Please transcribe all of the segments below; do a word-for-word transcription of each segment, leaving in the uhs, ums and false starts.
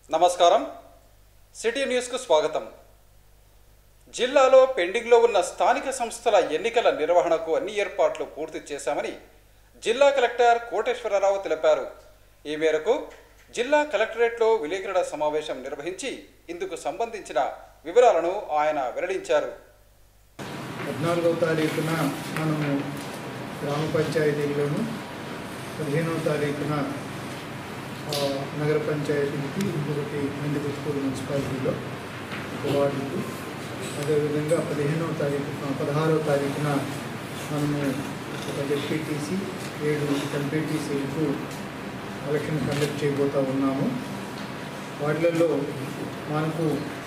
నమస్కారం city news కు స్వాగతం। జిల్లాలో పెండింగ్ లో ఉన్న స్థానిక సంస్థల ఎన్నికల నిర్వహణకు అన్ని ఏర్పాట్లు పూర్తి చేశామని జిల్లా కలెక్టర్ కోటేశ్వరరావు తెలిపారు। ఈ మేరకు జిల్లా కలెక్టరేట్ లో విలేకరుల సమావేశం నిర్వహించి ఇందుకు సంబంధించిన వివరాలను ఆయన వెల్లడించారు। పద్నాలుగవ తారీఖున మనము గ్రామ పంచాయతీలోను పదిహేనవ తారీఖున నగర పంచాయతీకి ఇంకొకటి నందికొట్కూరు మున్సిపాలిటీలో ఒక వార్డుకు అదేవిధంగా పదిహేనవ తారీఖున పదహారవ తారీఖున మనము ఒక జెడ్పీటీసీ ఏడు ఎంపీటీసీలకు ఎలక్షన్ కండక్ట్ చేయబోతూ ఉన్నాము। వాటిలలో మనకు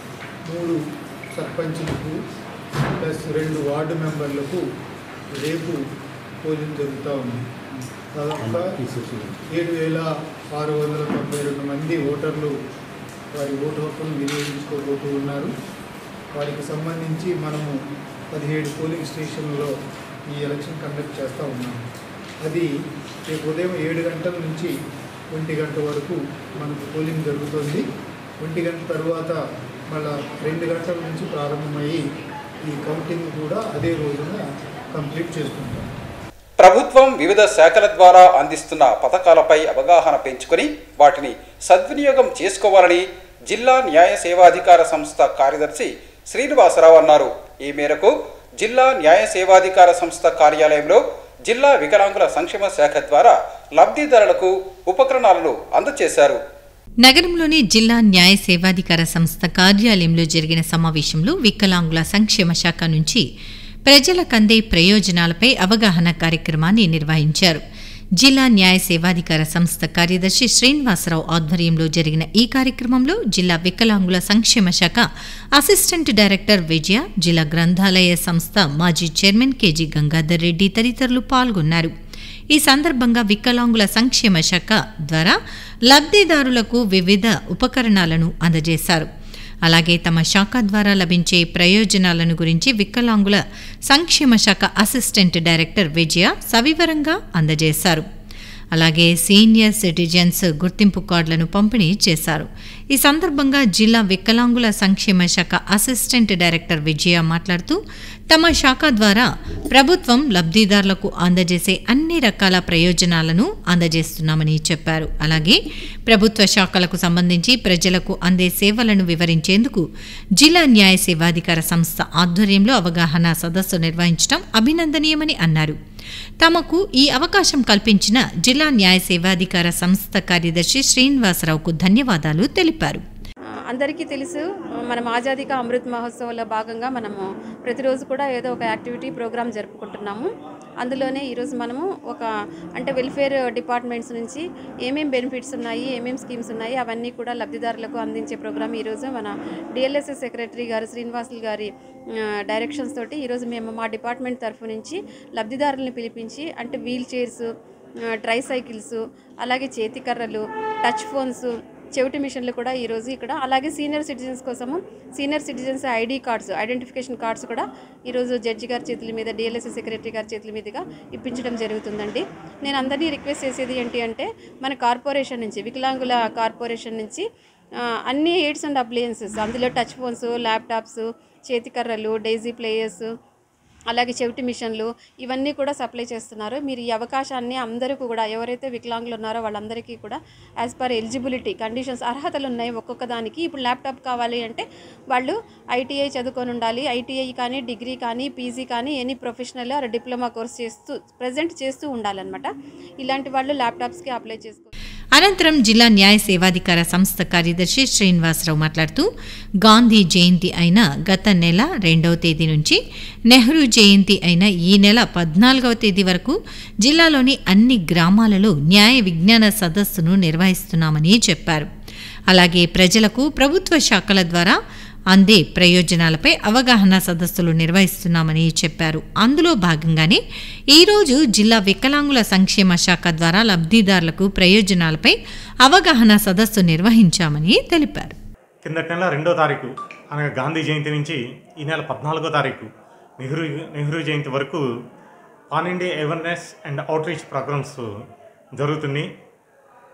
మూడు సర్పంచులకు ప్లస్ రెండు వార్డు మెంబర్లకు రేపు పోలింగ్ జరుగుతూ ఉంది। దాదాపుగా ఏడు వేల ఆరు వందల తొంభై రెండు మంది ఓటర్లు వారి ఓటు హక్కును వినియోగించుకోబోతూ ఉన్నారు। వారికి సంబంధించి మనము పదిహేడు పోలింగ్ స్టేషన్లలో ఈ ఎలక్షన్ కండక్ట్ చేస్తూ ఉన్నాము। అది రేపు ఉదయం ఏడు గంటల నుంచి ఒంటి గంట వరకు మనకు పోలింగ్ జరుగుతుంది। ఒంటి గంట తర్వాత మళ్ళా రెండు గంటల నుంచి ప్రారంభమయ్యి ఈ కౌంటింగ్ కూడా అదే రోజున కంప్లీట్ చేసుకుంటాం। ప్రభుత్వం వివిధ శాఖల ద్వారా అందిస్తున్న పథకాలపై అవగాహన పెంచుకొని వాటిని సద్వినియోగం చేసుకోవాలని జిల్లా న్యాయ సేవాధికార సంస్థ కార్యదర్శి శ్రీనివాసరావు అన్నారు। ఈ మేరకు జిల్లా న్యాయ సేవాధికార సంస్థ కార్యాలయంలో జిల్లా వికలాంగుల సంక్షేమ శాఖ ద్వారా లబ్ధిదారులకు ఉపకరణాలను అందజేశారు। నగరంలోని జిల్లా న్యాయ సేవాధికార సంస్థ కార్యాలయంలో జరిగిన సమావేశంలో వికలాంగుల సంక్షేమ శాఖ నుంచి ప్రజలకు అందే ప్రయోజనాలపై అవగాహన కార్యక్రమాన్ని నిర్వహించారు। జిల్లా న్యాయ సేవాధికార సంస్థ కార్యదర్శి శ్రీనివాసరావు ఆధ్వర్యంలో జరిగిన ఈ కార్యక్రమంలో జిల్లా వికలాంగుల సంక్షేమ శాఖ అసిస్టెంట్ డైరెక్టర్ విజయ, జిల్లా గ్రంథాలయ సంస్థ మాజీ చైర్మన్ కేజీ గంగాధర్ రెడ్డి తదితరులు పాల్గొన్నారు। ఈ సందర్భంగా వికలాంగుల సంక్షేమ శాఖ ద్వారా లబ్ధిదారులకు వివిధ ఉపకరణాలను అందజేశారు। అలాగే తమ శాఖ ద్వారా లభించే ప్రయోజనాలను గురించి వికలాంగుల సంక్షేమ శాఖ అసిస్టెంట్ డైరెక్టర్ విజయ సవివరంగా అందజేశారు। అలాగే సీనియర్ సిటిజన్స్ గుర్తింపు కార్డులను పంపిణీ చేశారు। ఈ సందర్భంగా జిల్లా వికలాంగుల సంక్షేమ శాఖ అసిస్టెంట్ డైరెక్టర్ విజయ మాట్లాడుతూ తమ శాఖ ద్వారా ప్రభుత్వం లబ్ధిదారులకు అందజేసే అన్ని రకాల ప్రయోజనాలను అందజేస్తున్నామని చెప్పారు। అలాగే ప్రభుత్వ శాఖలకు సంబంధించి ప్రజలకు అందే సేవలను వివరించేందుకు జిల్లా న్యాయ సేవాధికార సంస్థ ఆధ్వర్యంలో అవగాహన సదస్సు నిర్వహించడం అభినందనీయమని అన్నారు। తమకు ఈ అవకాశం కల్పించిన జిల్లా న్యాయ సేవాధికార సంస్థ కార్యదర్శి శ్రీనివాసరావుకు ధన్యవాదాలు తెలిపారు। అందరికీ తెలుసు, మనం ఆజాదీ కా అమృత్ మహోత్సవంలో భాగంగా మనము ప్రతిరోజు కూడా ఏదో ఒక యాక్టివిటీ ప్రోగ్రామ్ జరుపుకుంటున్నాము। అందులోనే ఈరోజు మనము ఒక అంటే వెల్ఫేర్ డిపార్ట్మెంట్స్ నుంచి ఏమేం బెనిఫిట్స్ ఉన్నాయి, ఏమేం స్కీమ్స్ ఉన్నాయి అవన్నీ కూడా లబ్ధిదారులకు అందించే ప్రోగ్రామ్ ఈరోజు మన డిఎల్ఎస్ఎస్ సెక్రటరీ గారు శ్రీనివాసులు గారి డైరెక్షన్స్ తోటి ఈరోజు మేము మా డిపార్ట్మెంట్ తరఫు నుంచి లబ్ధిదారులను పిలిపించి అంటే వీల్ చైర్స్, ట్రై సైకిల్స్, అలాగే చేతికర్రలు, టచ్ ఫోన్స్, చెవిటి మిషన్లు కూడా ఈరోజు ఇక్కడ, అలాగే సీనియర్ సిటిజన్స్ కోసము senior citizens ID cards, identification cards కూడా ఈరోజు జడ్జి గారి చేతుల మీద, డిఎల్ఎస్ఎస్ సెక్రటరీ గారి చేతుల మీదుగా ఇప్పించడం జరుగుతుందండి। నేను అందరినీ రిక్వెస్ట్ చేసేది ఏంటి అంటే మన కార్పొరేషన్ నుంచి, వికలాంగుల కార్పొరేషన్ నుంచి అన్ని ఎయిడ్స్ అండ్ అప్లయన్సెస్, అందులో టచ్ ఫోన్స్, ల్యాప్టాప్స్, చేతికర్రలు, డైజీ ప్లేయర్స్, అలాగే చెవిటి మిషన్లు ఇవన్నీ కూడా సప్లై చేస్తున్నారు। మీరు ఈ అవకాశాన్ని అందరికీ కూడా ఎవరైతే వికలాంగులు ఉన్నారో వాళ్ళందరికీ కూడా యాజ్ పర్ ఎలిజిబిలిటీ కండిషన్స్ అర్హతలు ఉన్నాయి ఒక్కొక్క దానికి। ఇప్పుడు ల్యాప్టాప్ కావాలి అంటే వాళ్ళు ఐటీఐ చదువుకొని ఉండాలి, ఐటీఐ కానీ డిగ్రీ కానీ పీజీ కానీ any professional or diploma course చేస్తూ ప్రజెంట్ చేస్తూ ఉండాలన్నమాట। ఇలాంటి వాళ్ళు ల్యాప్టాప్స్కి అప్లై చేసుకో అనంతరం జిల్లా న్యాయ సేవాధికార సంస్థ కార్యదర్శి శ్రీనివాసరావు మాట్లాడుతూ గాంధీ జయంతి అయిన గత నెల రెండవ తేదీ నుంచి నెహ్రూ జయంతి అయిన ఈ నెల పద్నాలుగవ తేదీ వరకు జిల్లాలోని అన్ని గ్రామాలలో న్యాయ విజ్ఞాన సదస్సును నిర్వహిస్తున్నామని చెప్పారు। అలాగే ప్రజలకు ప్రభుత్వ శాఖల ద్వారా అందే ప్రయోజనాలపై అవగాహన సదస్సులు నిర్వహిస్తున్నామని చెప్పారు। అందులో భాగంగానే ఈరోజు జిల్లా వికలాంగుల సంక్షేమ శాఖ ద్వారా లబ్ధిదారులకు ప్రయోజనాలపై అవగాహన సదస్సు నిర్వహించామని తెలిపారు। కిందటి నెల రెండో తారీఖు అనగా గాంధీ జయంతి నుంచి ఈ నెల పద్నాలుగో తారీఖు నెహ్రూ నెహ్రూ జయంతి వరకు pan India awareness and outreach programmes జరుగుతున్నాయి।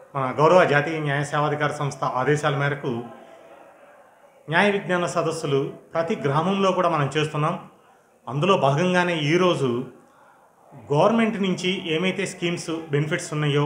మన గౌరవ జాతీయ న్యాయ సేవాధికార సంస్థ ఆదేశాల మేరకు న్యాయ విజ్ఞాన సదస్సులు ప్రతి గ్రామంలో కూడా మనం చేస్తున్నాం. అందులో భాగంగానే ఈరోజు గవర్నమెంట్ నుంచి ఏమైతే స్కీమ్స్ బెనిఫిట్స్ ఉన్నాయో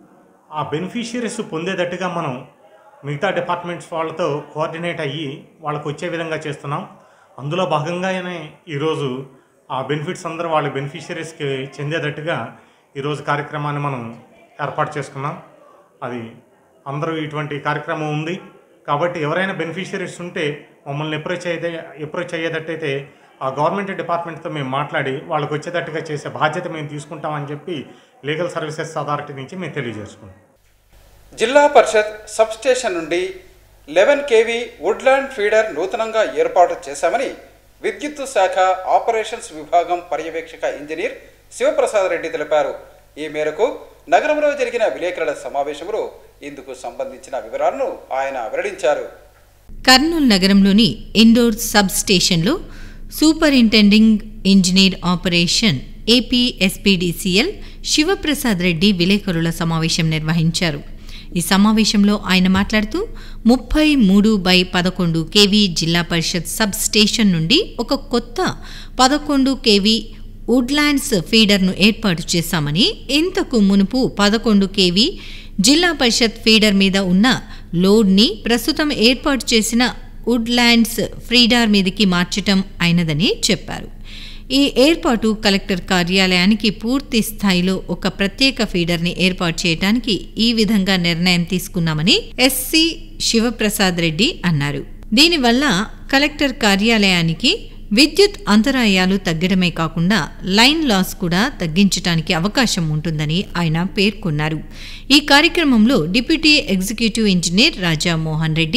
ఆ బెనిఫిషియరీస్ పొందేటట్టుగా మనం మిగతా డిపార్ట్మెంట్స్ వాళ్ళతో కోఆర్డినేట్ అయ్యి వాళ్ళకు వచ్చే విధంగా చేస్తున్నాం. అందులో భాగంగానే ఈరోజు ఆ బెనిఫిట్స్ అందరూ వాళ్ళ బెనిఫిషియరీస్కి చెందేటట్టుగా ఈరోజు కార్యక్రమాన్ని మనం ఏర్పాటు చేసుకున్నాం. అది అందరూ ఇటువంటి కార్యక్రమం ఉంది కాబట్టి ఎవరైనా బెనిఫిషియరీస్ ఉంటే మమ్మల్ని అప్రోచ్ అయితే అప్రోచ్ అయ్యేటట్టయితే ఆ గవర్నమెంట్ డిపార్ట్మెంట్తో మేము మాట్లాడి వాళ్ళకు వచ్చేటట్టుగా చేసే బాధ్యత మేము తీసుకుంటామని చెప్పి లీగల్ సర్వీసెస్ అథారిటీ నుంచి మేము తెలియజేసుకున్నాం. జిల్లా పరిషత్ సబ్ స్టేషన్ నుండి లెవెన్ కేవీ వుడ్లాండ్ ఫీడర్ నూతనంగా ఏర్పాటు చేశామని విద్యుత్ శాఖ ఆపరేషన్స్ విభాగం పర్యవేక్షక ఇంజనీర్ శివప్రసాద్ రెడ్డి తెలిపారు. ఈ మేరకు నగరంలో జరిగిన విలేకరుల సమావేశంలో ఇందుకు సంబంధించిన వివరాలను ఆయన వెల్లడించారు. కర్నూలు నగరంలోని ఇండోర్ సబ్ స్టేషన్లో superintending engineer operation APSPDCL Sivaprasad Reddy విలేకరుల సమావేశం నిర్వహించారు. ఈ సమావేశంలో ఆయన మాట్లాడుతూ ముప్పై మూడు బై పదకొండు కేవీ జిల్లా పరిషత్ సబ్ స్టేషన్ నుండి ఒక కొత్త పదకొండు కేవీ వుడ్లాండ్స్ ఫీడర్ను ఏర్పాటు చేశామని, ఇంతకు మునుపు పదకొండు కేవీ జిల్లా పరిషత్ ఫీడర్ మీద ఉన్న లోడ్ని ప్రస్తుతం ఏర్పాటు చేసిన వుడ్లాండ్స్ ఫీడర్ మీదకి మార్చటం అయినదని చెప్పారు. ఈ ఏర్పాటు కలెక్టర్ కార్యాలయానికి పూర్తి స్థాయిలో ఒక ప్రత్యేక ఫీడర్ని ఏర్పాటు చేయడానికి ఈ విధంగా నిర్ణయం తీసుకున్నామని ఎస్సీ శివప్రసాద్ రెడ్డి అన్నారు. దీనివల్ల కలెక్టర్ కార్యాలయానికి విద్యుత్ అంతరాయాలు తగ్గడమే కాకుండా లైన్ లాస్ కూడా తగ్గించడానికి అవకాశం ఉంటుందని ఆయన పేర్కొన్నారు. ఈ కార్యక్రమంలో deputy executive engineer Raja Mohan Reddy,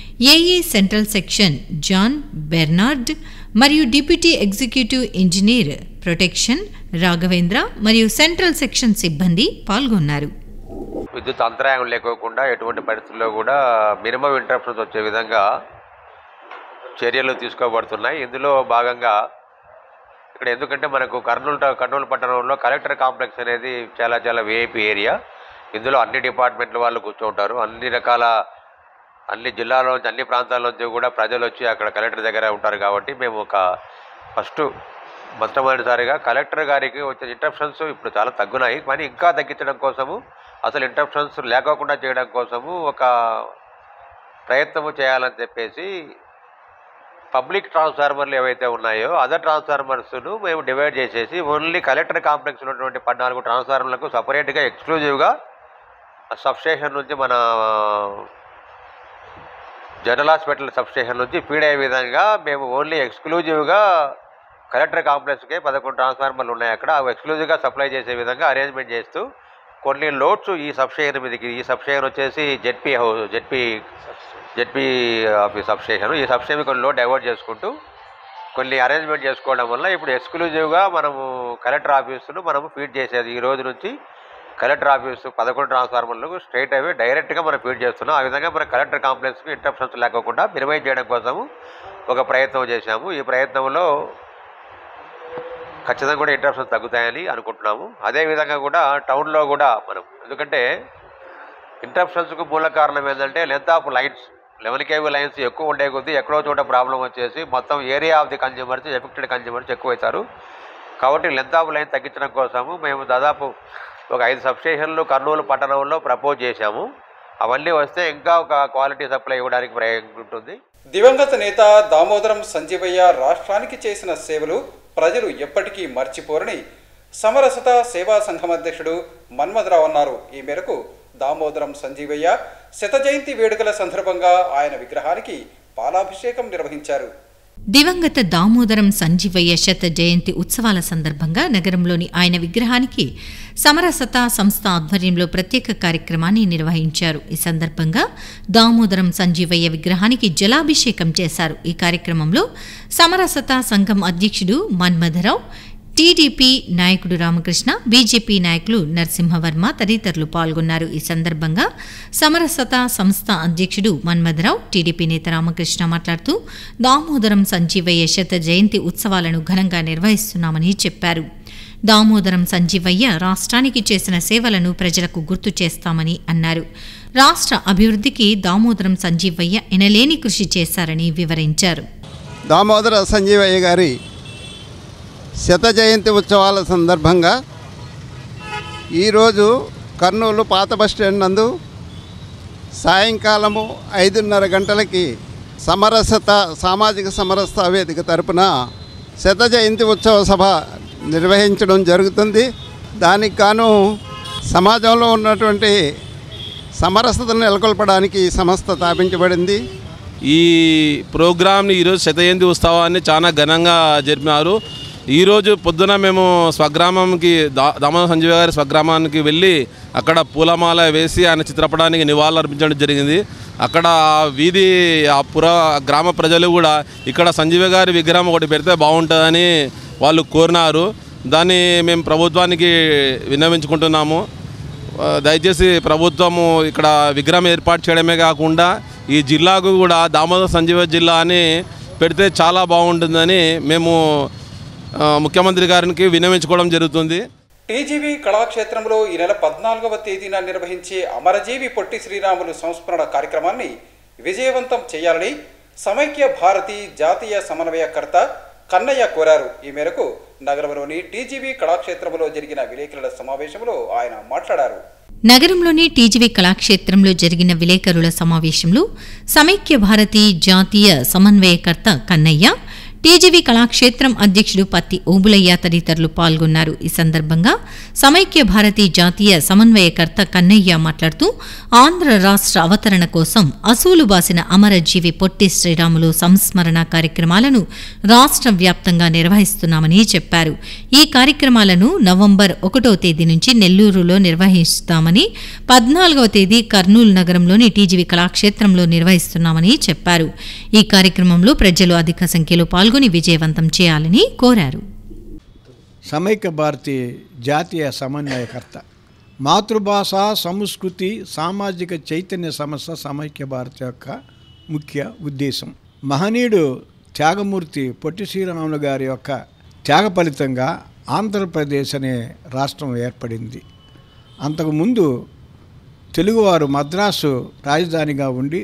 AE central section John Bernard మరియు deputy executive engineer protection Raghavendra మరియు సెంట్రల్ సెక్షన్ సిబ్బంది పాల్గొన్నారు. విద్యుత్ అంతరాయం లేకోకుండా ఎటువంటి పరిస్థితుల్లో కూడా మినిమం ఇంటరప్షన్స్ వచ్చే విధంగా చర్యలు తీసుకోబడుతున్నాయి. ఇందులో భాగంగా ఇక్కడ ఎందుకంటే మనకు కర్నూలు కర్నూలు పట్టణంలో కలెక్టర్ కాంప్లెక్స్ అనేది చాలా చాలా విఐపి ఏరియా. ఇందులో అన్ని డిపార్ట్మెంట్ల వాళ్ళు కూర్చుంటారు. అన్ని రకాల అన్ని జిల్లాలో నుంచి అన్ని ప్రాంతాల నుంచి కూడా ప్రజలు వచ్చి అక్కడ కలెక్టర్ దగ్గర ఉంటారు. కాబట్టి మేము ఒక ఫస్ట్ మొట్టమొదటిసారిగా కలెక్టర్ గారికి వచ్చే ఇంటరప్షన్స్ ఇప్పుడు చాలా తగ్గున్నాయి, కానీ ఇంకా తగ్గించడం కోసము, అసలు ఇంటరప్షన్స్ లేకోకుండా చేయడం కోసము ఒక ప్రయత్నము చేయాలని చెప్పేసి పబ్లిక్ ట్రాన్స్ఫార్మర్లు ఏవైతే ఉన్నాయో అదర్ ట్రాన్స్ఫార్మర్స్ను మేము డివైడ్ చేసేసి ఓన్లీ కలెక్టర్ కాంప్లెక్స్ ఉన్నటువంటి పద్నాలుగు ట్రాన్స్ఫార్మర్లకు సపరేట్గా ఎక్స్క్లూజివ్గా సబ్స్టేషన్ నుంచి మన జనరల్ హాస్పిటల్ సబ్స్టేషన్ నుంచి ఫీడ్ అయ్యే విధంగా మేము ఓన్లీ ఎక్స్క్లూజివ్గా కలెక్టర్ కాంప్లెక్స్కే పదకొండు ట్రాన్స్ఫార్మర్లు ఉన్నాయి. అక్కడ అవి ఎక్స్క్లూజివ్గా సప్లై చేసే విధంగా అరేంజ్మెంట్ చేస్తూ కొన్ని లోడ్స్ ఈ సబ్స్టేషన్ మీదకి, ఈ సబ్స్టేషన్ వచ్చేసి ZP house ZP ZP office substation, ఈ సబ్స్టేషన్ కొన్ని లోడ్ డైవర్ట్ చేసుకుంటూ కొన్ని అరేంజ్మెంట్ చేసుకోవడం వల్ల ఇప్పుడు ఎక్స్క్లూజివ్గా మనము కలెక్టర్ ఆఫీసును మనము ఫీడ్ చేసేది. ఈ రోజు నుంచి కలెక్టర్ ఆఫీసు పదకొండు ట్రాన్స్ఫార్మర్లకు స్ట్రైట్ అవే డైరెక్ట్గా మనం ఫీడ్ చేస్తున్నాం. ఆ విధంగా మన కలెక్టర్ కాంప్లెక్స్కి ఇంటరప్షన్స్ లేకుండా మినిమైజ్ చేయడం కోసము ఒక ప్రయత్నం చేశాము. ఈ ప్రయత్నంలో ఖచ్చితంగా కూడా ఇంటరప్షన్స్ తగ్గుతాయని అనుకుంటున్నాము. అదేవిధంగా కూడా టౌన్లో కూడా మనం, ఎందుకంటే ఇంటరప్షన్స్కు మూల కారణం ఏంటంటే length of lines, eleven KV lines ఎక్కువ ఉండే కొద్దీ ఎక్కడో చోట ప్రాబ్లం వచ్చేసి మొత్తం area of the consumers, affected consumers ఎక్కువవుతారు. కాబట్టి లెంత్ ఆఫ్ లైన్ తగ్గించడం కోసము మేము దాదాపు ఒక ఐదు సబ్స్టేషన్లు కర్నూలు పట్టణంలో ప్రపోజ్ చేశాము. అవన్నీ వస్తే ఇంకా ఒక క్వాలిటీ సప్లై ఇవ్వడానికి ప్రయత్నం ఉంటుంది. దివంగత నేత దామోదరం సంజీవయ్య రాష్ట్రానికి చేసిన సేవలు ప్రజలు ఎప్పటికీ మర్చిపోరని సమరసత సేవా సంఘం అధ్యక్షుడు మన్మథరావు అన్నారు. ఈ మేరకు దామోదరం సంజీవయ్య శత జయంతి వేడుకల సందర్భంగా ఆయన విగ్రహానికి పాలాభిషేకం నిర్వహించారు. దివంగత దామోదరం సంజీవయ్య శత జయంతి ఉత్సవాల సందర్భంగా నగరంలోని ఆయన విగ్రహానికి సమరసత సంస్థ ఆధ్వర్యంలో ప్రత్యేక కార్యక్రమాన్ని నిర్వహించారు. ఈ సందర్భంగా దామోదరం సంజీవయ్య విగ్రహానికి జలాభిషేకం చేశారు. ఈ కార్యక్రమంలో సమరసత సంఘం అధ్యక్షుడు మన్మథరావు, టీడీపీ నాయకుడు రామకృష్ణ, బీజేపీ నాయకులు నరసింహవర్మ తదితరులు పాల్గొన్నారు. ఈ సందర్భంగా సమరసత సంస్థ అధ్యక్షుడు మన్మథరావు, టీడీపీ నేత రామకృష్ణ మాట్లాడుతూ దామోదరం సంజీవయ్య శత జయంతి ఉత్సవాలను ఘనంగా నిర్వహిస్తున్నామని చెప్పారు. దామోదరం సంజీవయ్య రాష్ట్రానికి చేసిన సేవలను ప్రజలకు గుర్తు చేస్తామని అన్నారు. రాష్ట్ర అభివృద్ధికి దామోదరం సంజీవయ్య ఎనలేని కృషి చేశారని వివరించారు. దామోదర సంజీవయ్య గారి శత జయంతి ఉత్సవాల సందర్భంగా ఈరోజు కర్నూలు పాత బస్టాండ్ నందు సాయంకాలము ఐదున్నర గంటలకి సమరసత సామాజిక సమరసత వేదిక తరపున శత జయంతి ఉత్సవ సభ నిర్వహించడం జరుగుతుంది. దానికి గాను సమాజంలో ఉన్నటువంటి సమరసతను నెలకొల్పడానికి ఈ సంస్థ స్థాపించబడింది. ఈ ప్రోగ్రామ్ని ఈరోజు శత జయంతి ఉత్సవాన్ని చాలా ఘనంగా జరిపినారు. ఈరోజు పొద్దున మేము స్వగ్రామంకి దా దామోదర సంజీవ గారి స్వగ్రామానికి వెళ్ళి అక్కడ పూలమాల వేసి ఆయన చిత్రపటానికి నివాళులు అర్పించడం జరిగింది. అక్కడ వీధి ఆ పుర గ్రామ ప్రజలు కూడా ఇక్కడ సంజీవ గారి విగ్రహం ఒకటి పెడితే బాగుంటుందని వాళ్ళు కోరినారు. దాన్ని మేము ప్రభుత్వానికి విన్నవించుకుంటున్నాము. దయచేసి ప్రభుత్వము ఇక్కడ విగ్రహం ఏర్పాటు చేయడమే కాకుండా ఈ జిల్లాకు కూడా దామోదర సంజీవ జిల్లా అని పెడితే చాలా బాగుంటుందని మేము ముఖ్యమంత్రి గారికి విన్నవించుకోవడం జరుగుతుంది. టీజీవీ కళాక్షేత్రంలో ఈ నెల పద్నాలుగవ తేదీన నిర్వహించే అమరజీవి పొట్టి శ్రీరాములు సంస్మరణ కార్యక్రమాన్ని విజయవంతం చేయాలని సమైక్య భారతి జాతీయ సమన్వయకర్త కన్నయ్య కోరారు. ఈ మేరకు నగరంలోని టీజీవీ కళాక్షేత్రంలో జరిగిన విలేకరుల సమావేశంలో ఆయన మాట్లాడారు. నగరంలోని టీజీవీ కళాక్షేత్రంలో జరిగిన విలేకరుల సమావేశంలో సమైక్య భారతి జాతీయ సమన్వయకర్త కన్నయ్య, టీజీవీ కళాక్షేత్రం అధ్యక్షుడు పత్తి ఓబులయ్య తదితరులు పాల్గొన్నారు. ఈ సందర్భంగా సమైక్య భారతి జాతీయ సమన్వయకర్త కన్నయ్య మాట్లాడుతూ ఆంధ్ర రాష్ట్ర అవతరణ కోసం అసూలు బాసిన అమరజీవి పొట్టి శ్రీరాములు సంస్మరణ కార్యక్రమాలను రాష్ట్ర వ్యాప్తంగా నిర్వహిస్తున్నామని చెప్పారు. ఈ కార్యక్రమాలను నవంబర్ ఒకటో తేదీ నుంచి నెల్లూరులో నిర్వహిస్తామని, పద్నాలుగవ తేదీ కర్నూలు నగరంలోని టీజీవీ కళాక్షేత్రంలో నిర్వహిస్తున్నామని చెప్పారు. ఈ కార్యక్రమంలో ప్రజలు అధిక సంఖ్యలో పాల్గొని విజయవంతం చేయాలని కోరారు. సమైక్య భారతి జాతీయ సమన్వయకర్త, మాతృభాష సంస్కృతి సామాజిక చైతన్య సంస్థ సమైక్య భారతి యొక్క ముఖ్య ఉద్దేశం. మహనీయుడు త్యాగమూర్తి పొట్టి శ్రీరాములు గారి యొక్క త్యాగ ఫలితంగా ఆంధ్రప్రదేశ్ అనే రాష్ట్రం ఏర్పడింది. అంతకుముందు తెలుగువారు మద్రాసు రాజధానిగా ఉండి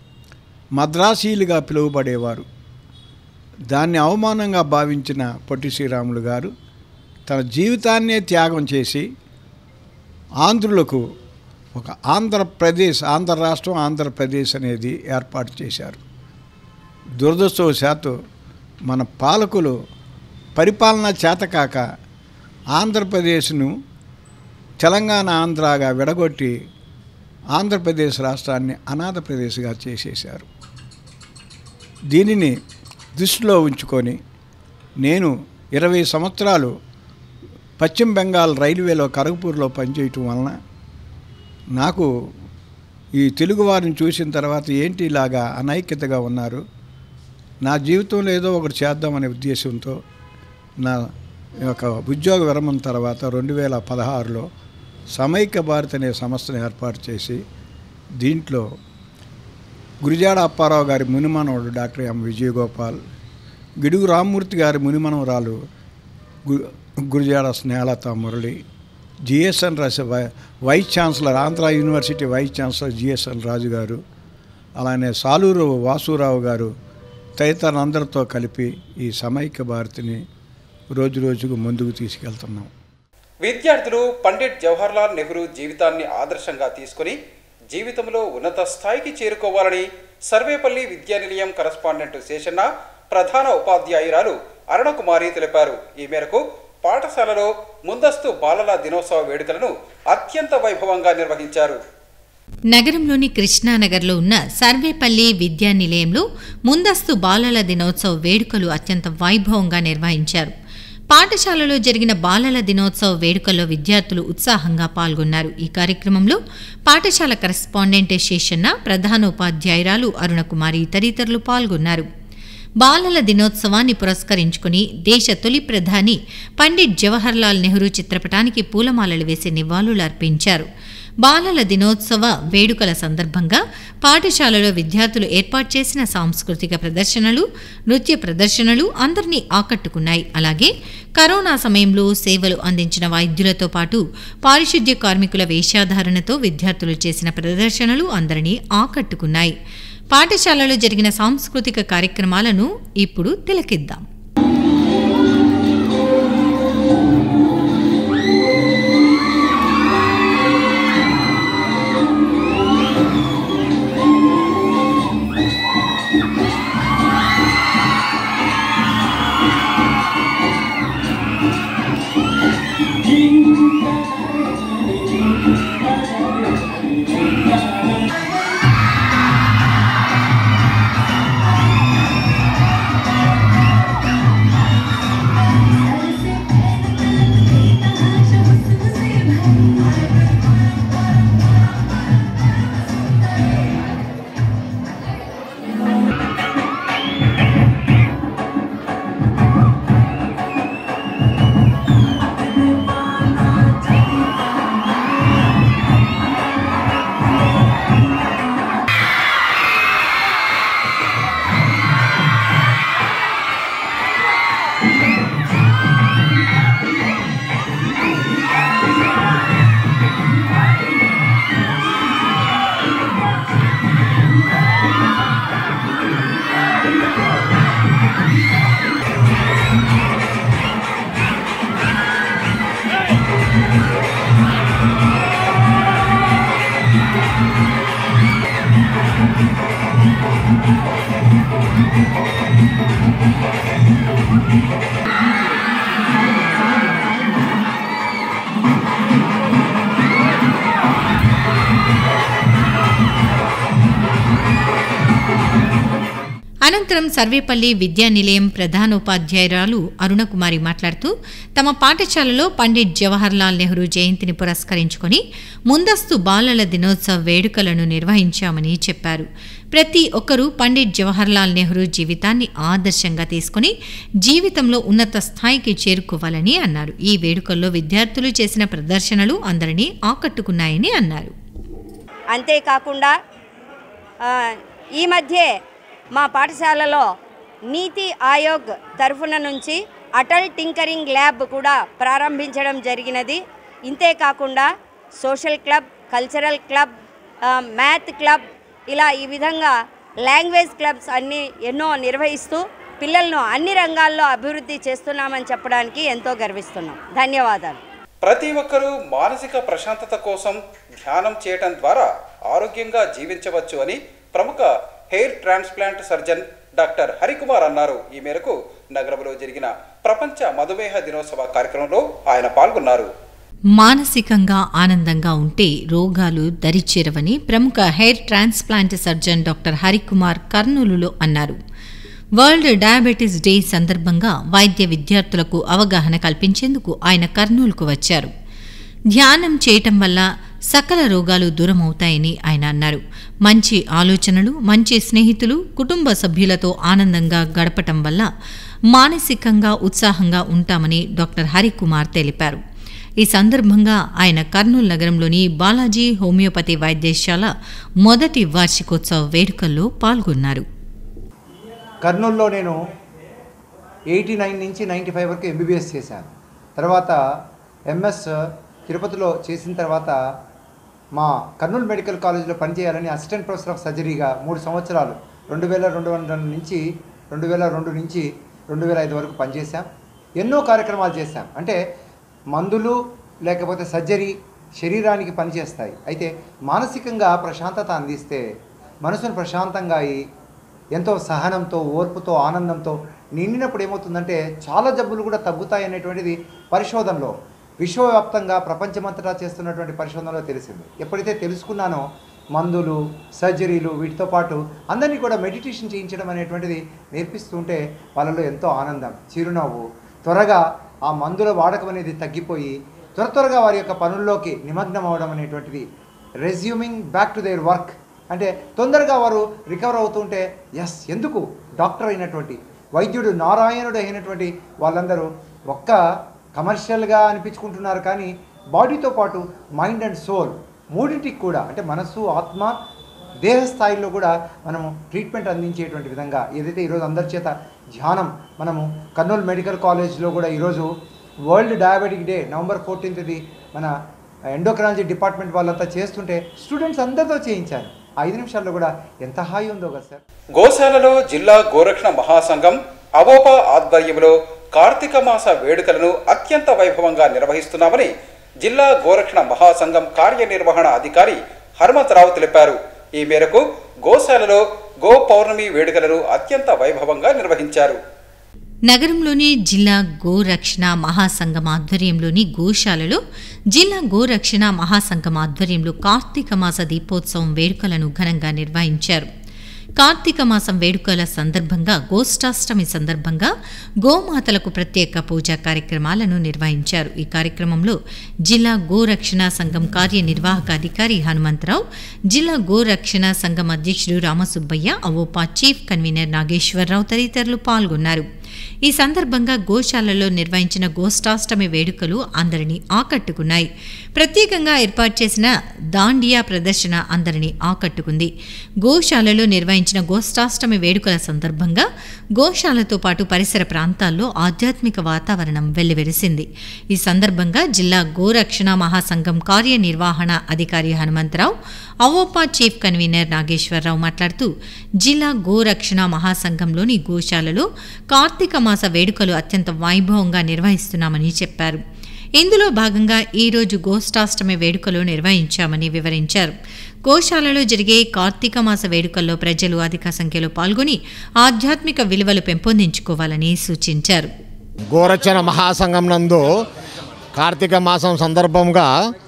మద్రాసీలుగా పిలువబడేవారు. దాన్ని అవమానంగా భావించిన పొట్టి శ్రీరాములు గారు తన జీవితాన్నే త్యాగం చేసి ఆంధ్రులకు ఒక ఆంధ్రప్రదేశ్ ఆంధ్ర రాష్ట్రం ఆంధ్రప్రదేశ్ అనేది ఏర్పాటు చేశారు. దురదృష్టవశాత్తు మన పాలకులు పరిపాలన చేతకాక ఆంధ్రప్రదేశ్ను తెలంగాణ ఆంధ్రాగా విడగొట్టి ఆంధ్రప్రదేశ్ రాష్ట్రాన్ని అనాథప్రదేశ్గా చేసేశారు. దీనిని దృష్టిలో ఉంచుకొని నేను ఇరవై సంవత్సరాలు పశ్చిమ బెంగాల్ రైల్వేలో ఖరగ్పూర్లో పనిచేయటం వలన నాకు ఈ తెలుగువారిని చూసిన తర్వాత ఏంటి ఇలాగా అనైక్యతగా ఉన్నారు, నా జీవితంలో ఏదో ఒకటి చేద్దామనే ఉద్దేశంతో నా యొక్క ఉద్యోగ విరమణ తర్వాత రెండు వేల పదహారులో సమైక్య భారత్ అనే సంస్థను ఏర్పాటు చేసి దీంట్లో గురిజాడ అప్పారావు గారి మునిమనవుడు డాక్టర్ ఎం విజయగోపాల్, గిడుగు రామ్మూర్తి గారి మునిమనవరాలు గు Gurajada Snehalatha Murali, GSN Raju vice chancellor Andhra university vice chancellor GSN Raju garu, అలానే సాలూరు వాసురావు గారు తదితరులందరితో కలిపి ఈ సమైక్య భారతిని రోజు రోజుకు ముందుకు తీసుకెళ్తున్నాం. విద్యార్థులు పండిట్ జవహర్లాల్ నెహ్రూ జీవితాన్ని ఆదర్శంగా తీసుకుని జీవితంలో ఉన్నత స్థాయికి చేరుకోవాలని సర్వేపల్లి విద్యానిలయం కరస్పాండెంట్ శేషన్న, ప్రధాన ఉపాధ్యాయురాలు అరుణకుమారి తెలిపారు. ఈ మేరకు పాఠశాలలో ముందస్తు బాలల దినోత్సవ వేడుకలను అత్యంత వైభవంగా నిర్వహించారు. నగరంలోని కృష్ణానగర్లో ఉన్న సర్వేపల్లి విద్యానిలయంలో ముందస్తు బాలల దినోత్సవ వేడుకలు అత్యంత వైభవంగా నిర్వహించారు. పాఠశాలలో జరిగిన బాలల దినోత్సవ వేడుకల్లో విద్యార్థులు ఉత్సాహంగా పాల్గొన్నారు. ఈ కార్యక్రమంలో పాఠశాల కరెస్పాండెంట్ శేషన్న, ప్రధాన ఉపాధ్యాయురాలు అరుణకుమారి తదితరులు పాల్గొన్నారు. బాలల దినోత్సవాన్ని పురస్కరించుకుని దేశ తొలి ప్రధాని పండిట్ జవహర్లాల్ నెహ్రూ చిత్రపటానికి పూలమాలలు వేసి నివాళులు అర్పించారు. బాలల దినోత్సవ వేడుకల సందర్భంగా పాఠశాలలో విద్యార్థులు ఏర్పాటు చేసిన సాంస్కృతిక ప్రదర్శనలు, నృత్య ప్రదర్శనలు అందరినీ ఆకట్టుకున్నాయి. అలాగే కరోనా సమయంలో సేవలు అందించిన వైద్యులతో పాటు పారిశుద్ధ్య కార్మికుల వేషధారణతో విద్యార్థులు చేసిన ప్రదర్శనలు అందరినీ ఆకట్టుకున్నాయి. పాఠశాలలో జరిగిన సాంస్కృతిక కార్యక్రమాలను ఇప్పుడు తిలకిద్దాం. అనంతరం సర్వేపల్లి విద్యానిలయం ప్రధానోపాధ్యాయురాలు అరుణకుమారి మాట్లాడుతూ తమ పాఠశాలలో పండిట్ జవహర్లాల్ నెహ్రూ జయంతిని పురస్కరించుకొని ముందస్తు బాలల దినోత్సవ వేడుకలను నిర్వహించామని చెప్పారు. ప్రతి ఒక్కరూ పండిట్ జవహర్లాల్ నెహ్రూ జీవితాన్ని ఆదర్శంగా తీసుకుని జీవితంలో ఉన్నత స్థాయికి చేరుకోవాలని అన్నారు. ఈ వేడుకల్లో విద్యార్థులు చేసిన ప్రదర్శనలు అందరినీ ఆకట్టుకున్నాయని అన్నారు. అంతేకాకుండా ఈ మధ్య మా పాఠశాలలో నీతి ఆయోగ్ తరఫున నుంచి అటల్ టింకరింగ్ ల్యాబ్ కూడా ప్రారంభించడం జరిగినది. ఇంతేకాకుండా social club, cultural club, math club, ఇలా ఈ విధంగా లాంగ్వేజ్ క్లబ్స్ అన్నీ ఎన్నో నిర్వహిస్తూ పిల్లలను అన్ని రంగాల్లో అభివృద్ధి చేస్తున్నామని చెప్పడానికి ఎంతో గర్విస్తున్నాం. ధన్యవాదాలు. ప్రతి ఒక్కరూ మానసిక ప్రశాంతత కోసం ధ్యానం చేయటం ద్వారా ఆరోగ్యంగా జీవించవచ్చు అని ప్రముఖ hair transplant surgeon doctor Harikumar అన్నారు. ఈ మేరకు నగరంలో జరిగిన ప్రపంచ మధుమేహ దినోత్సవ కార్యక్రమంలో ఆయన పాల్గొన్నారు. మానసికంగా ఆనందంగా ఉంటే రోగాలు దరిచేరవని ప్రముఖ hair transplant surgeon doctor Harikumar కర్నూలులో అన్నారు. వరల్డ్ డయాబెటీస్ డే సందర్భంగా వైద్య విద్యార్థులకు అవగాహన కల్పించేందుకు ఆయన కర్నూలుకు వచ్చారు. ధ్యానం చేయటం వల్ల సకల రోగాలు దూరమవుతాయని ఆయన అన్నారు. మంచి ఆలోచనలు, మంచి స్నేహితులు, కుటుంబ సభ్యులతో ఆనందంగా గడపటం వల్ల మానసికంగా ఉత్సాహంగా ఉంటామని డాక్టర్ హరికుమార్ తెలిపారు. ఈ సందర్భంగా ఆయన కర్నూలు నగరంలోని బాలాజీ హోమియోపతి వైద్యశాల మొదటి వార్షికోత్సవ వేడుకల్లో పాల్గొన్నారు. కర్నూలులో నేను ఎయిటీ నైన్ నుంచి నైంటీ ఫైవ్ వరకు ఎంబీబీఎస్ చేశాను. తర్వాత ఎంఎస్ తిరుపతిలో చేసిన తర్వాత మా కర్నూలు మెడికల్ కాలేజీలో పనిచేయాలని అసిస్టెంట్ ప్రొఫెసర్ ఆఫ్ సర్జరీగా మూడు సంవత్సరాలు రెండు వేల రెండు వందల నుంచి రెండు వేల రెండు నుంచి రెండు వేల ఐదు వరకు పనిచేశాం. ఎన్నో కార్యక్రమాలు చేశాం. అంటే మందులు లేకపోతే సర్జరీ శరీరానికి పనిచేస్తాయి. అయితే మానసికంగా ప్రశాంతత అందిస్తే మనసును ప్రశాంతంగా అయి ఎంతో సహనంతో, ఓర్పుతో, ఆనందంతో నిండినప్పుడు ఏమవుతుందంటే చాలా జబ్బులు కూడా తగ్గుతాయి అనేటువంటిది పరిశోధనలో, విశ్వవ్యాప్తంగా ప్రపంచమంతటా చేస్తున్నటువంటి పరిశోధనలో తెలిసింది. ఎప్పుడైతే తెలుసుకున్నానో మందులు, సర్జరీలు వీటితో పాటు అందరినీ కూడా మెడిటేషన్ చేయించడం అనేటువంటిది నేర్పిస్తుంటే వాళ్ళలో ఎంతో ఆనందం, చిరునవ్వు, త్వరగా ఆ మందుల వాడకం అనేది తగ్గిపోయి త్వర త్వరగా వారి యొక్క పనుల్లోకి నిమగ్నం అవడం అనేటువంటిది, resuming back to their work, అంటే తొందరగా వారు రికవర్ అవుతుంటే ఎస్ ఎందుకు డాక్టర్ అయినటువంటి వైద్యుడు నారాయణుడు అయినటువంటి వాళ్ళందరూ ఒక్క కమర్షియల్గా అనిపించుకుంటున్నారు, కానీ బాడీతో పాటు మైండ్ అండ్ సోల్ మూడింటికి కూడా, అంటే మనస్సు, ఆత్మ, దేహ స్థాయిలో కూడా మనము ట్రీట్మెంట్ అందించేటువంటి విధంగా ఏదైతే ఈరోజు అందరి చేత ధ్యానం మనము కర్నూలు మెడికల్ కాలేజ్లో కూడా ఈరోజు వరల్డ్ డయాబెటిక్ డే నవంబర్ ఫోర్టీన్త్ది మన ఎండోక్రాలజీ డిపార్ట్మెంట్ వాళ్ళంతా చేస్తుంటే స్టూడెంట్స్ అందరితో చేయించారు. ఐదు నిమిషాల్లో కూడా ఎంత హాయి ఉందో కదా సార్. గోశాలలో జిల్లా గోరక్షణ మహాసంఘం అవోపా ఆధ్వర్యంలో కార్తీక మాస వేడుకలను అత్యంత వైభవంగా నిర్వహిస్తున్నామని జిల్లా గోరక్షణ మహాసంఘం కార్యనిర్వహణ అధికారి హనుమంతరావు తెలిపారు. ఈ మేరకు గోశాలలో గో పౌర్ణమి వేడుకలను అత్యంత వైభవంగా నిర్వహించారు. నగరంలోని జిల్లా గోరక్షణ మహాసంఘం ఆధ్వర్యంలోని గోశాలలో జిల్లా గోరక్షణ మహాసంఘం ఆధ్వర్యంలో కార్తీక మాస దీపోత్సవం వేడుకలను ఘనంగా నిర్వహించారు. కార్తీక మాసం వేడుకల సందర్భంగా గోష్ఠాష్టమి సందర్భంగా గోమాతలకు ప్రత్యేక పూజా కార్యక్రమాలను నిర్వహించారు. ఈ కార్యక్రమంలో జిల్లా గోరక్షణ సంఘం కార్యనిర్వాహక అధికారి హనుమంతరావు, జిల్లా గోరక్షణ సంఘం అధ్యక్షుడు రామసుబ్బయ్య, అవోపా చీఫ్ కన్వీనర్ నాగేశ్వరరావు తదితరులు పాల్గొన్నారు. ఈ సందర్భంగా గోశాలలో నిర్వహించిన గోష్ఠాష్టమి వేడుకలు అందరినీ ఆకట్టుకున్నాయి. ప్రత్యేకంగా ఏర్పాటు చేసిన దాండియా ప్రదర్శన అందరినీ ఆకట్టుకుంది. గోశాలలో నిర్వహించిన గోష్ఠాష్టమి వేడుకల సందర్భంగా గోశాలతో పాటు పరిసర ప్రాంతాల్లో ఆధ్యాత్మిక వాతావరణం వెల్లివిరిసింది. ఈ సందర్భంగా జిల్లా గోరక్షణ మహాసంఘం కార్యనిర్వహణ అధికారి హనుమంతరావు, అవోపా చీఫ్ కన్వీనర్ నాగేశ్వరరావు మాట్లాడుతూ జిల్లా గోరక్షణ మహాసంఘంలోని గోశాలలో కార్తీక మాస వేడుకలు అత్యంత వైభవంగా నిర్వహిస్తున్నామని చెప్పారు. ఇందులో భాగంగా ఈరోజు గోష్ఠాష్టమి వేడుకలు నిర్వహించామని వివరించారు. గోశాలలో జరిగే కార్తీక మాస వేడుకల్లో ప్రజలు అధిక సంఖ్యలో పాల్గొని ఆధ్యాత్మిక విలువలు పెంపొందించుకోవాలని సూచించారు. గోరక్షణ మహాసంఘం నందు కార్తీక మాసం సందర్భంగా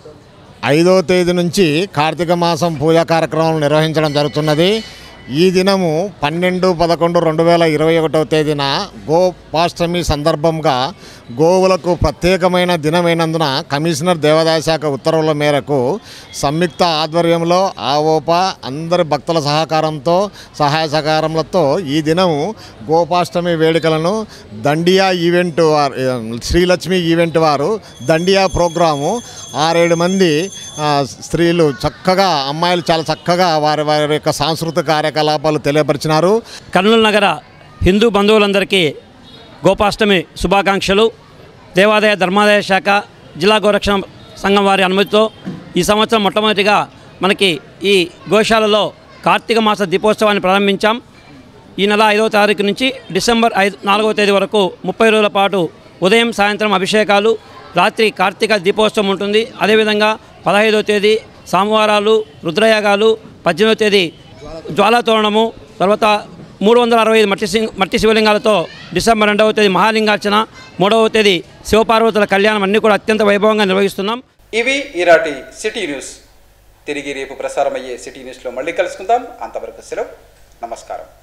ఐదవ తేదీ నుంచి కార్తీక మాసం పూజా కార్యక్రమాలు నిర్వహించడం జరుగుతున్నది. ఈ దినము పన్నెండు పదకొండు రెండు వేల ఇరవై ఒకటవ తేదీన గోపాష్టమి సందర్భంగా గోవులకు ప్రత్యేకమైన దినమైనందున కమిషనర్ దేవాదాయ శాఖ ఉత్తర్వుల మేరకు సంయుక్త ఆధ్వర్యంలో ఆవోపా అందరి భక్తుల సహకారంతో సహాయ సహకారములతో ఈ దినము గోపాష్టమి వేడుకలను దండియా ఈవెంట్ శ్రీలక్ష్మి ఈవెంట్ వారు దండియా ప్రోగ్రాము ఆరేడు మంది స్త్రీలు చక్కగా అమ్మాయిలు చాలా చక్కగా వారి వారి యొక్క సాంస్కృతిక కార్యకలాపాలు తెలియపరిచినారు. కర్నూలు నగర హిందూ బంధువులందరికీ గోపాష్టమి శుభాకాంక్షలు. దేవాదాయ ధర్మాదాయ శాఖ జిల్లా గోరక్షణ సంఘం వారి అనుమతితో ఈ సంవత్సరం మొట్టమొదటిగా మనకి ఈ గోశాలలో కార్తీక మాస దీపోత్సవాన్ని ప్రారంభించాం. ఈ నెల ఐదవ తారీఖు నుంచి డిసెంబర్ ఐదు నాలుగవ తేదీ వరకు ముప్పై రోజుల పాటు ఉదయం సాయంత్రం అభిషేకాలు, రాత్రి కార్తీక దీపోత్సవం ఉంటుంది. అదేవిధంగా పదహైదవ తేదీ సోమవారాలు, రుద్రయాగాలు, పద్దెనిమిదవ తేదీ జ్వాలాతోరణము, తర్వాత మూడు వందల అరవై ఐదు మట్టి సింగ్ మట్టి శివలింగాలతో డిసెంబర్ రెండవ తేదీ మహాలింగార్చన, మూడవ తేదీ శివపార్వతుల కళ్యాణం అన్నీ కూడా అత్యంత వైభవంగా నిర్వహిస్తున్నాం. ఇవి ఈనాటి సిటీ న్యూస్. తిరిగి రేపు ప్రసారమయ్యే సిటీ న్యూస్లో మళ్ళీ కలుసుకుందాం. అంతవరకు సెలవు. నమస్కారం.